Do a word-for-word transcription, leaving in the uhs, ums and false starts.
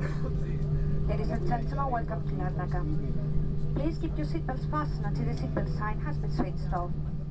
Ladies and gentlemen, welcome to Larnaca. Please keep your seatbelts fastened until the seatbelt sign has been switched off.